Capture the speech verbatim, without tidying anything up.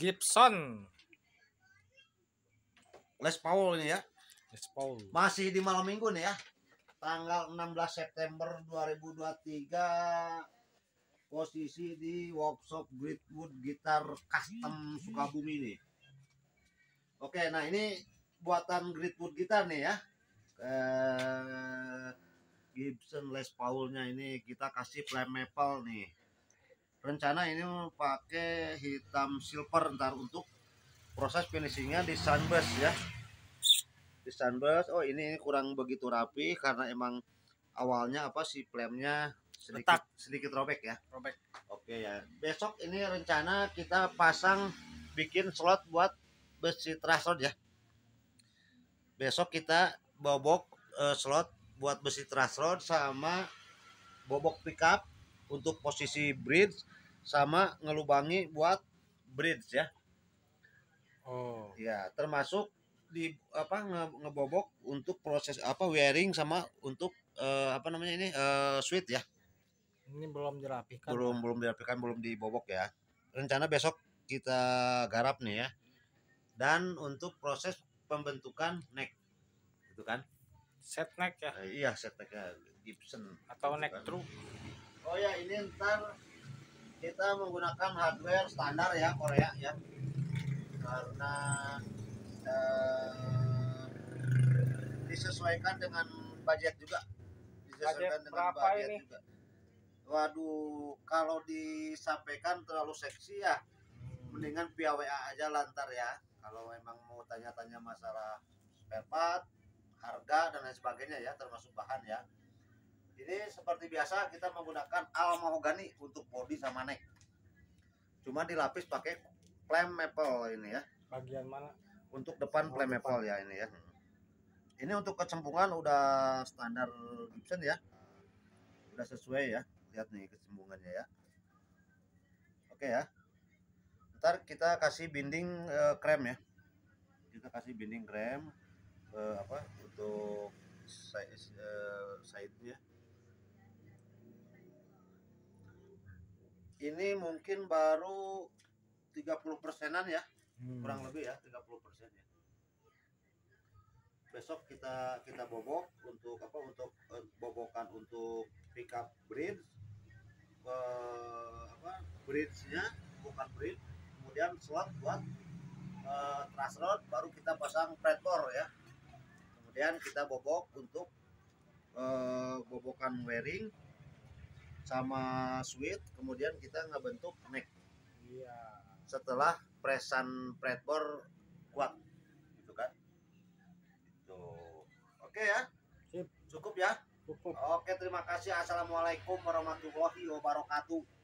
Gibson Les Paul ini ya. Les Paul. Masih di malam minggu nih ya. Tanggal enam belas September dua ribu dua puluh tiga. Posisi di workshop Greatwood Gitar Custom Sukabumi nih. Oke, nah ini buatan Greatwood Gitar nih ya. Eh, Gibson Les Paul-nya ini kita kasih flame maple nih. Rencana ini pakai hitam silver ntar untuk proses finishingnya di sunburst ya. Di sunburst, oh ini kurang begitu rapi karena emang awalnya apa sih flamenya sedikit Retak. sedikit robek ya. Robek. Oke ya. Besok ini rencana kita pasang bikin slot buat besi truss rod ya. Besok kita bobok uh, slot buat besi truss rod sama bobok pickup untuk posisi bridge sama ngelubangi buat bridge ya. Oh. Ya, termasuk di apa nge, ngebobok untuk proses apa wiring sama untuk uh, apa namanya ini uh, switch ya. Ini belum dirapikan. Belum ya? belum dirapikan, belum dibobok ya. Rencana besok kita garap nih ya. Dan untuk proses pembentukan neck gitu kan. Set neck ya. Uh, iya, set neck Gibson atau gitu neck kan. true. Oh ya, ini ntar kita menggunakan hardware standar ya Korea ya. Karena eh, disesuaikan dengan budget juga. Disesuaikan Budget dengan berapa budget ini? juga. Waduh, kalau disampaikan terlalu seksi ya, mendingan via W A aja lantar ya. Kalau emang mau tanya-tanya masalah spare part, harga dan lain sebagainya ya, termasuk bahan ya. Ini seperti biasa kita menggunakan al mahogani untuk body sama neck. Cuma dilapis pakai flame maple ini ya. Bagian mana? Untuk depan Oh, flame maple ya ini ya. Ini untuk kecemplungan udah standar Gibson ya. Udah sesuai ya. Lihat nih kecemplungannya ya. Oke ya. Ntar kita kasih binding uh, krem ya. Kita kasih binding krem uh, apa untuk side uh, side ya. Ini mungkin baru tiga puluh persenan ya. Hmm. Kurang lebih ya tiga puluh persen ya. Besok kita kita bobok untuk apa untuk uh, bobokan untuk pickup bridge uh, apa bridge-nya bukan bridge, kemudian slot buat uh, truss rod, baru kita pasang fretboard ya. Kemudian kita bobok untuk uh, bobokan wiring sama switch, kemudian kita ngebentuk neck. Iya. Setelah presan fretboard kuat gitu kan. Gitu. Oke ya. Sip. Cukup ya. Cukup. Oke, terima kasih. Assalamualaikum warahmatullahi wabarakatuh.